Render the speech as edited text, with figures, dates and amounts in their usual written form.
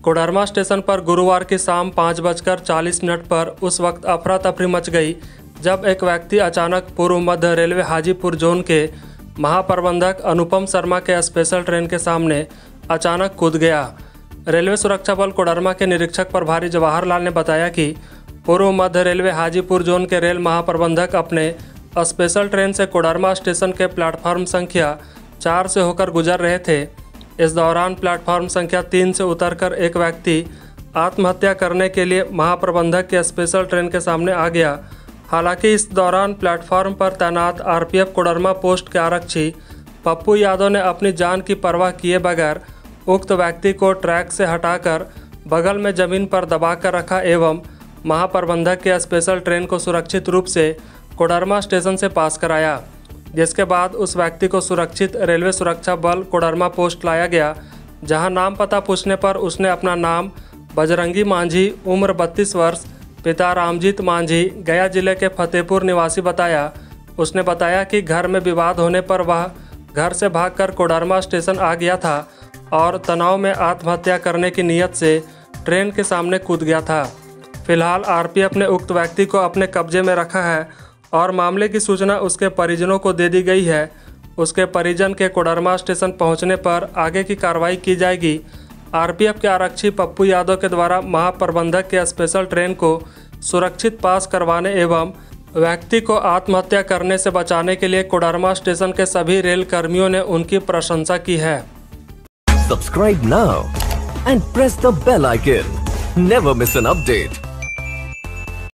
Koderma station पर गुरुवार की शाम 5:40 पर उस वक्त अफरा तफरी मच गई जब एक व्यक्ति अचानक पूर्व मध्य रेलवे हाजीपुर जोन के महाप्रबंधक अनुपम शर्मा के स्पेशल ट्रेन के सामने अचानक कूद गया। रेलवे सुरक्षा बल कोडरमा के निरीक्षक प्रभारी जवाहर लाल ने बताया कि पूर्व मध्य रेलवे हाजीपुर जोन के रेल महाप्रबंधक अपने स्पेशल ट्रेन से कोडरमा स्टेशन के प्लेटफॉर्म संख्या 4 से होकर गुजर रहे थे। इस दौरान प्लेटफॉर्म संख्या 3 से उतरकर एक व्यक्ति आत्महत्या करने के लिए महाप्रबंधक के स्पेशल ट्रेन के सामने आ गया। हालांकि इस दौरान प्लेटफॉर्म पर तैनात आरपीएफ कोडरमा पोस्ट के आरक्षी पप्पू यादव ने अपनी जान की परवाह किए बगैर उक्त व्यक्ति को ट्रैक से हटाकर बगल में जमीन पर दबाकर रखा एवं महाप्रबंधक के स्पेशल ट्रेन को सुरक्षित रूप से कोडरमा स्टेशन से पास कराया, जिसके बाद उस व्यक्ति को सुरक्षित रेलवे सुरक्षा बल कोडरमा पोस्ट लाया गया, जहां नाम पता पूछने पर उसने अपना नाम बजरंगी मांझी, उम्र 32 वर्ष, पिता रामजीत मांझी, गया जिले के फतेहपुर निवासी बताया। उसने बताया कि घर में विवाद होने पर वह घर से भागकर कोडरमा स्टेशन आ गया था और तनाव में आत्महत्या करने की नीयत से ट्रेन के सामने कूद गया था। फिलहाल आरपीएफ ने उक्त व्यक्ति को अपने कब्जे में रखा है और मामले की सूचना उसके परिजनों को दे दी गई है। उसके परिजन के कोडरमा स्टेशन पहुंचने पर आगे की कार्रवाई की जाएगी। आरपीएफ के आरक्षी पप्पू यादव के द्वारा महाप्रबंधक के स्पेशल ट्रेन को सुरक्षित पास करवाने एवं व्यक्ति को आत्महत्या करने से बचाने के लिए कोडरमा स्टेशन के सभी रेल कर्मियों ने उनकी प्रशंसा की है। Subscribe now and press the bell icon. Never miss an update.